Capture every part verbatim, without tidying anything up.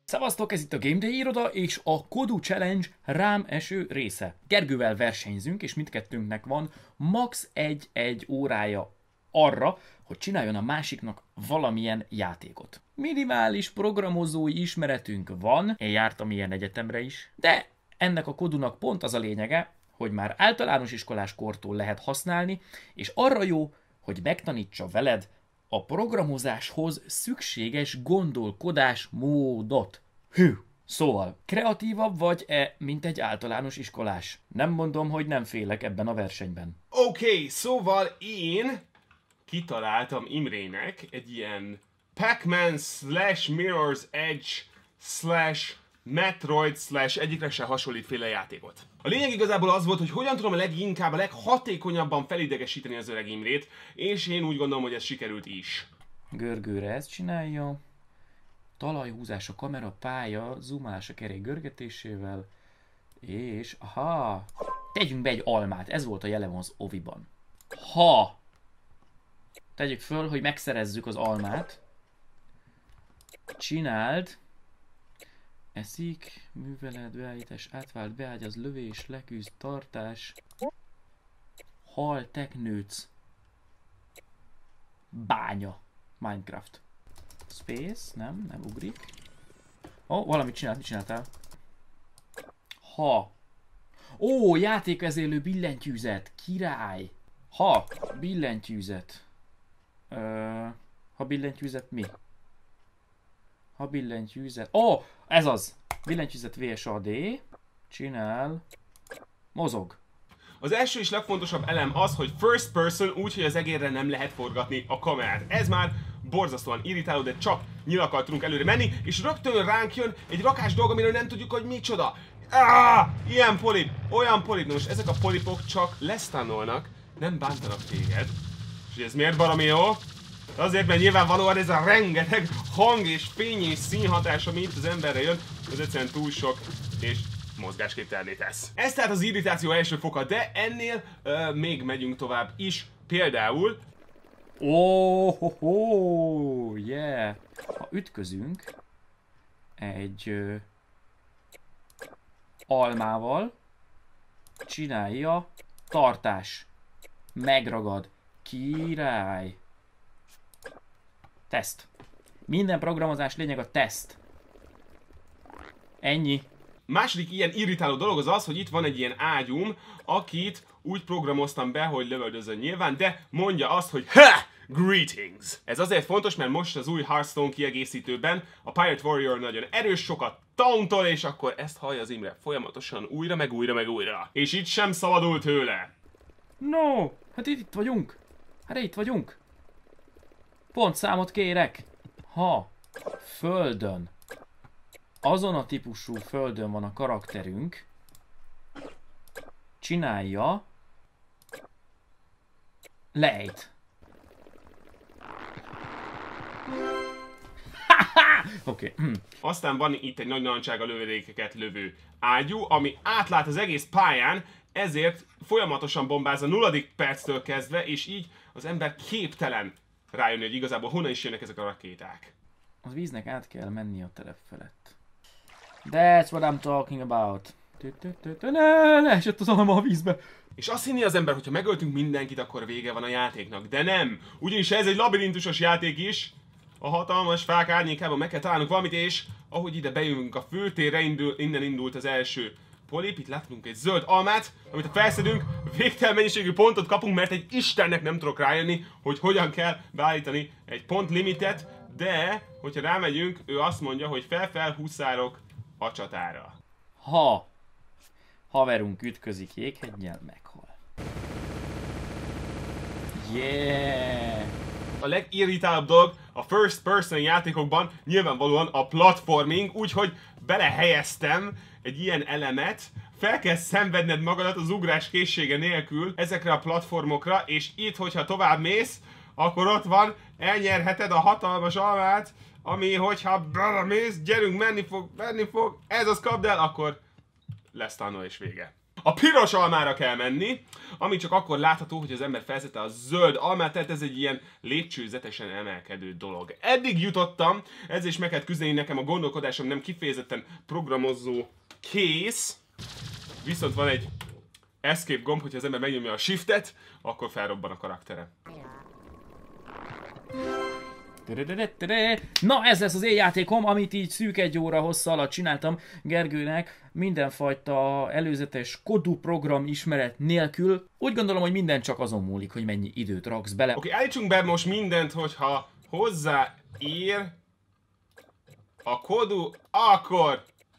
Szevasztok, ez itt a Game Day iroda és a Kodu Challenge rám eső része. Gergővel versenyzünk, és mindkettőnknek van max. egy-egy órája arra, hogy csináljon a másiknak valamilyen játékot. Minimális programozói ismeretünk van, én jártam ilyen egyetemre is, de ennek a Kodunak pont az a lényege, hogy már általános iskolás kortól lehet használni, és arra jó, hogy megtanítsa veled a programozáshoz szükséges gondolkodás módot. Hű! Szóval, kreatívabb vagy-e, mint egy általános iskolás? Nem mondom, hogy nem félek ebben a versenyben. Oké, okay, szóval én kitaláltam Imrének egy ilyen Pac-Man slash Mirror's Edge slash Metroid slash egyikre se hasonlít féle játékot. A lényeg igazából az volt, hogy hogyan tudom a leginkább, a leghatékonyabban felidegesíteni az öreg Imrét, és én úgy gondolom, hogy ez sikerült is. Görgőre ezt csinálja. Talajhúzás a kamera, pálya, zoomálás a kerék görgetésével, és aha, tegyünk be egy almát, ez volt a jelen az oviban. Ha tegyük föl, hogy megszerezzük az almát, csináld, eszik, művelet, beállítás, átvált, beágyaz, lövés, leküzd, tartás, hal, teknőc, bánya, Minecraft. Space, nem, nem ugrik. Ó, oh, valamit csinált, mit csináltál? Ha. Ó, oh, játékvezérlő billentyűzet, király. Ha, billentyűzet. Ö, ha billentyűzet mi? Ha billentyűzet. Ó, oh, ez az. Billentyűzet vé es á dé. Csinál. Mozog. Az első és legfontosabb elem az, hogy first person, úgyhogy az egérre nem lehet forgatni a kamerát. Ez már borzasztóan irritáló, de csak nyilakkal tudunk előre menni, és rögtön ránk jön egy rakás dolog, amiről nem tudjuk, hogy micsoda. Ah, ilyen polip, olyan polip. Most ezek a polipok csak lesztánolnak, nem bántanak téged. És ez miért valami jó? Azért, mert nyilvánvalóan ez a rengeteg hang és fény és színhatás, ami itt az emberre jön, az egyszerűen túl sok, és mozgásképtelenné tesz. Ez tehát az irritáció első foka, de ennél uh, még megyünk tovább is. Például... Oh, ho, ho, yeah! Ha ütközünk egy ö, almával, csinálja tartás. Megragad. Király. Teszt. Minden programozás lényeg a teszt. Ennyi. Második ilyen irritáló dolog az az, hogy itt van egy ilyen ágyum, akit úgy programoztam be, hogy lövöldözön nyilván, de mondja azt, hogy ha! Greetings! Ez azért fontos, mert most az új Hearthstone kiegészítőben a Pirate Warrior nagyon erős, sokat tauntol, és akkor ezt hallja az Imre folyamatosan újra, meg újra, meg újra. És itt sem szabadul tőle. No, hát itt vagyunk. Hát itt vagyunk. Pontszámot kérek. Ha földön, azon a típusú földön van a karakterünk, csinálja lejt. Oké. Okay. Aztán van itt egy nagy narancsárga lövedékeket lövő ágyú, ami átlát az egész pályán, ezért folyamatosan bombáz a nulladik perctől kezdve, és így az ember képtelen rájönni, hogy igazából honnan is jönnek ezek a rakéták. Az víznek át kell menni a telep felett. That's what I'm talking about. Ne, leesett az alma a vízbe. És azt hinni az ember, hogyha megöltünk mindenkit, akkor vége van a játéknak. De nem! Ugyanis ez egy labirintusos játék is. A hatalmas fák árnyékában meg kell találnunk valamit, és ahogy ide bejövünk a főtérre, indul, innen indult az első polip. Itt látunk egy zöld almát, amit ha felszedünk, végtelen mennyiségű pontot kapunk, mert egy istennek nem tudok rájönni, hogy hogyan kell beállítani egy pont limitet, de hogyha rámegyünk, ő azt mondja, hogy fel-fel huszárok a csatára. Ha haverunk ütközik jégheggyel, meghal. Yeah! A legirritálóbb dolog a first person játékokban nyilvánvalóan a platforming, úgyhogy belehelyeztem egy ilyen elemet, fel kell szenvedned magadat az ugrás készsége nélkül ezekre a platformokra, és itt, hogyha tovább mész, akkor ott van, elnyerheted a hatalmas almát, ami, hogyha belemész, gyerünk, menni fog, menni fog, ez az, kapd el, akkor lesz tanul és vége. a piros almára kell menni, ami csak akkor látható, hogy az ember felszette a zöld almát, tehát ez egy ilyen lépcsőzetesen emelkedő dolog. Eddig jutottam, ezzel is meg kell küzdeni, nekem a gondolkodásom nem kifejezetten programozó kész, viszont van egy escape gomb, hogyha az ember megnyomja a shiftet, akkor felrobban a karaktere. Na, ez lesz az én játékom, amit így szűk egy óra hossz alatt csináltam Gergőnek, mindenfajta előzetes Kodú program ismeret nélkül. Úgy gondolom, hogy minden csak azon múlik, hogy mennyi időt raksz bele. Oké, okay, állítsunk be most mindent, hogyha hozzáér a Kodú, akkor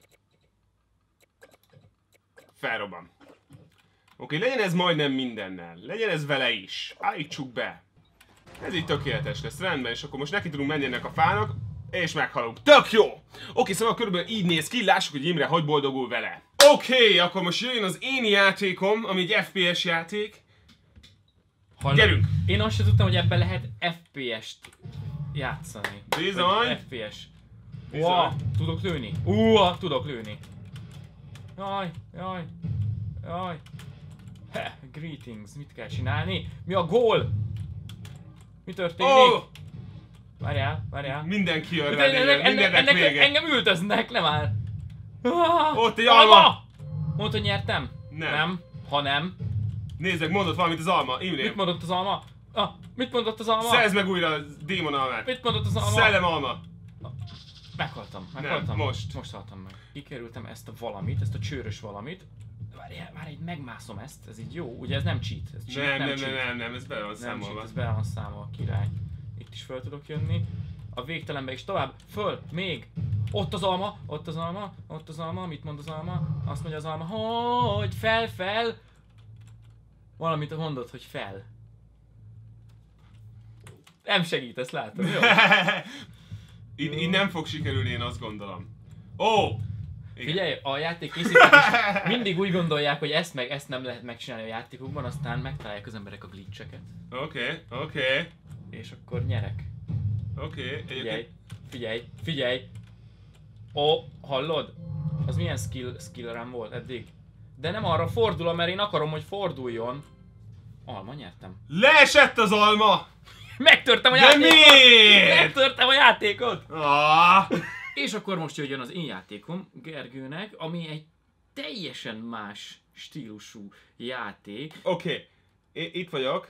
felrobban. Oké, okay, legyen ez majdnem mindennel, legyen ez vele is. Állítsuk be. Ez így tökéletes lesz, rendben, és akkor most neki tudunk menni ennek a fának, és meghalunk. Tök jó! Oké, okay, szóval körülbelül így néz ki, lássuk, hogy Imre hogy boldogul vele. Oké, okay, akkor most jöjjön az én játékom, ami egy ef pé es játék. Hallod? Gyerünk! Én azt sem tudtam, hogy ebben lehet ef pé est játszani. Bizony! ef pé es. Wow, tudok lőni? Uha, tudok lőni. Jaj, jaj, jaj. He, greetings, mit kell csinálni? Mi a gól? Mi történik? Oh! Várjál, várjál. Mindenki jön rá, mindennek vége. Engem ültöznek, nem áll. Ah, ott egy alma! alma! Mondd, hogy nyertem? Nem. Nem. Ha nem. Nézd meg, mondott valamit az alma, Imrém. Mit mondott az alma? Ah, mit mondott az alma? Szerzd meg újra a démon almát. Mit mondott az alma? Szellem alma. Meghaltam, meghaltam. Nem, most. Most haltam meg. Kikerültem ezt a valamit, ezt a csőrös valamit. Várjál, már így megmászom ezt, ez így jó, ugye ez nem cheat. Ez cheat nem, nem, nem, cheat. nem, nem, nem, ez bele van számolva. Cheat, ez bele van számolva, király. Itt is föl tudok jönni. A végtelenbe is tovább, föl, még. Ott az alma, ott az alma, ott az alma, mit mond az alma? Azt mondja az alma, hogy fel, fel. Valamit mondod, hogy fel. Nem segítesz, látom, jó? így, így nem fog sikerülni, én azt gondolom. Ó! Oh! Igen. Figyelj, a játék készítők mindig úgy gondolják, hogy ezt meg ezt nem lehet megcsinálni a játékokban, aztán megtalálják az emberek a glitcheket. Oké, okay, oké. Okay. És akkor nyerek. Oké. Okay, figyelj, figyelj, figyelj. Ó, hallod? Az milyen skill, skill rám volt eddig? De nem arra fordul, mert én akarom, hogy forduljon. Alma, nyertem. Leesett az alma! Megtörtem a De játékot! miért? Megtörtem a játékot! Ah! És akkor most jöjjön az én játékom Gergőnek, ami egy teljesen más stílusú játék. Oké, okay. Itt vagyok.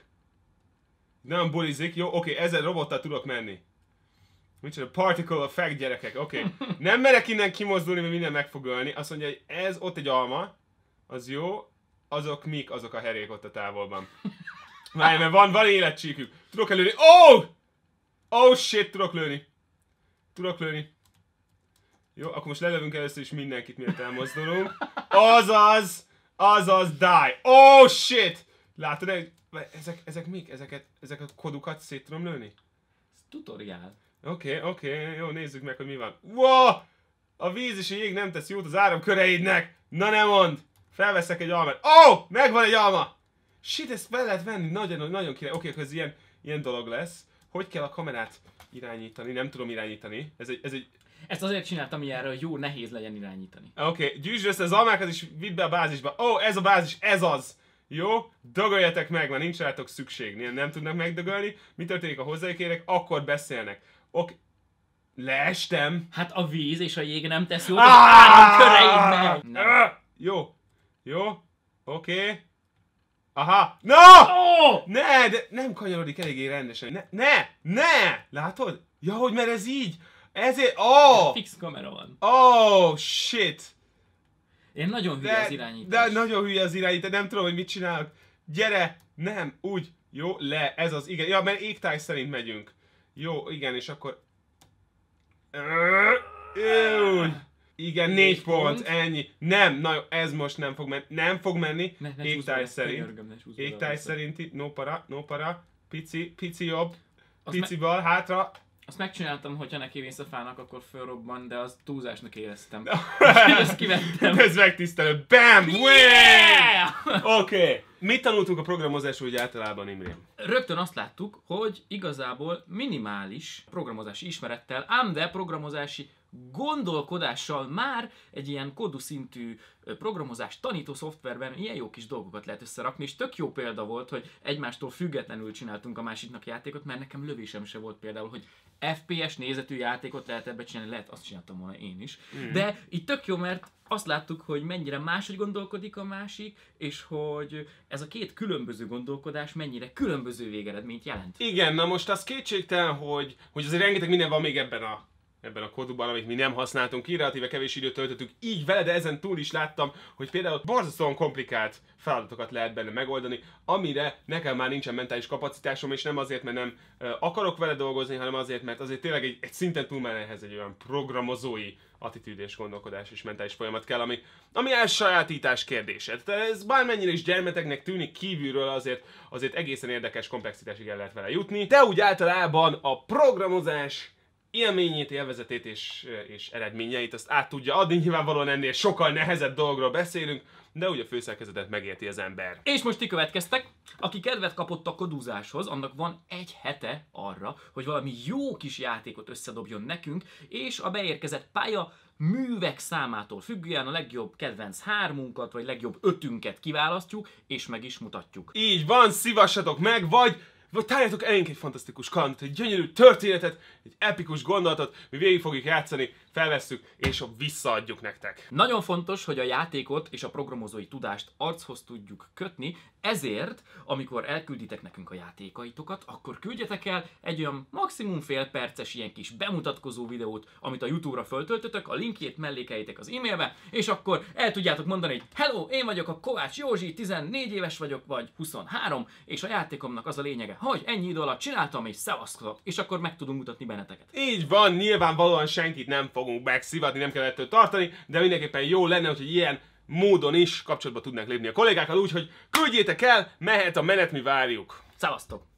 Nem bulizik, jó? Oké, okay. Ezzel robottal tudok menni. Micsoda particle effect, gyerekek, oké. Okay. Nem merek innen kimozdulni, mert minden meg fog ölni. Azt mondja, hogy ez ott egy alma, az jó. Azok mik? Azok a herék ott a távolban. Várj, mert van, van életcsíkük. Tudok előni. Oh! Oh shit, tudok lőni. Tudok lőni. Jó, akkor most lelövünk először is mindenkit, miért elmozdulunk. Azaz! Azaz, die! Oh shit! Látod, ezek, ezek mik? Ezeket, ezek a kodukat szét tudom lőni? Ez tutoriál. Oké, okay, oké, okay, jó, nézzük meg, hogy mi van. Wow! A víz és a jég nem tesz jót az áramköreidnek! Na ne mondd! Felveszek egy almát. Oh! Megvan egy alma! Shit, ezt fel lehet venni, nagyon, nagyon király. Oké, okay, ez ilyen, ilyen dolog lesz. Hogy kell a kamerát irányítani? Nem tudom irányítani. Ez egy, ez egy... Ezt azért csináltam ilyenre, hogy jó, nehéz legyen irányítani. Oké, okay, gyűjtsd össze az almákat és vidd be a bázisba. Ó, oh, ez a bázis, ez az! Jó? Dögöljetek meg, mert nincs rátok szükség. Nem, nem tudnak megdögölni. Mi történik, a hozzájuk érek? Akkor beszélnek. Oké. Okay. Leestem. Hát a víz és a jég nem tesz jót az áramköreidnek. Jó. Jó. Oké. Okay. Aha! No! Oh! Ne, de nem kanyarodik eléggé rendesen. Ne, ne! Ne! Látod? Ja, hogy mert ez így. Ezért... Oh! Fix kamera van. Oh, shit! Én nagyon hülye de, az irányítás. De nagyon hülye az irányítás, nem tudom, hogy mit csinálok. Gyere! Nem, úgy. Jó, le, ez az, igen. Ja, mert égtáj szerint megyünk. Jó, igen, és akkor... Úgy. Igen, négy, négy pont, pont, ennyi. Nem, na jó, ez most nem fog menni. Nem fog menni. Ne, ne égtáj szerint. Égtáj szerinti, no para, no para. Pici, pici jobb. Azt pici bal, hátra. Azt megcsináltam, hogyha neki vész a fának, akkor fölrobban, de az túlzásnak éreztem. Ezt kivettem. Ez megtisztelő. Bam! Yeah! Oké. Okay. Mit tanultunk a programozásról úgy általában, Imrém? Rögtön azt láttuk, hogy igazából minimális programozási ismerettel, ám de programozási gondolkodással már egy ilyen kódú szintű programozás tanító szoftverben ilyen jó kis dolgokat lehet összerakni, és tök jó példa volt, hogy egymástól függetlenül csináltunk a másiknak játékot, mert nekem lövésem se volt például, hogy ef pé es nézetű játékot lehet ebbe csinálni, lehet, azt csináltam volna én is. Mm. De itt tök jó, mert azt láttuk, hogy mennyire máshogy gondolkodik a másik, és hogy ez a két különböző gondolkodás mennyire különböző végeredményt jelent. Igen, na most az kétségtelen, hogy, hogy azért rengeteg minden van még ebben a ebben a kódúban, amit mi nem használtunk ki, relatíve kevés időt töltöttük így vele, de ezen túl is láttam, hogy például borzasztóan komplikált feladatokat lehet benne megoldani, amire nekem már nincsen mentális kapacitásom, és nem azért, mert nem uh, akarok vele dolgozni, hanem azért, mert azért tényleg egy, egy szinten túl már ehhez egy olyan programozói attitűd és gondolkodás és mentális folyamat kell, ami, ami elsajátítás kérdése. Tehát ez bármennyire is gyermeteknek tűnik kívülről, azért, azért egészen érdekes komplexitásig el lehet vele jutni, de úgy általában a programozás élményét, élvezetét és, és eredményeit azt át tudja adni, nyilvánvalóan ennél sokkal nehezebb dologról beszélünk, de úgy a főszerkezetet megérti az ember. És most ti következtek, aki kedvet kapott a kodúzáshoz, annak van egy hete arra, hogy valami jó kis játékot összedobjon nekünk, és a beérkezett pálya művek számától függően a legjobb kedvenc hármunkat, vagy legjobb ötünket kiválasztjuk, és meg is mutatjuk. Így van, szívassatok meg, vagy vagy tárjátok elénk egy fantasztikus kalandot, egy gyönyörű történetet, egy epikus gondolatot, mi végig fogjuk játszani, felvesszük és visszaadjuk nektek. Nagyon fontos, hogy a játékot és a programozói tudást archoz tudjuk kötni, ezért, amikor elkülditek nekünk a játékaitokat, akkor küldjetek el egy olyan maximum fél perces ilyen kis bemutatkozó videót, amit a YouTube-ra föltöltötök, a linkjét mellékeljétek az e-mailbe, és akkor el tudjátok mondani, hogy hello, én vagyok a Kovács Józsi, tizennégy éves vagyok, vagy huszonhárom, és a játékomnak az a lényege, hogy ennyi idő alatt csináltam, és szevasztok, és akkor meg tudunk mutatni benneteket. Így van, nyilvánvalóan senkit nem fogunk megszivatni, nem kell ettől tartani, de mindenképpen jó lenne, hogy ilyen módon is kapcsolatba tudnánk lépni a kollégákkal, úgyhogy küldjétek el, mehet a menet, mi várjuk. Szevasztok!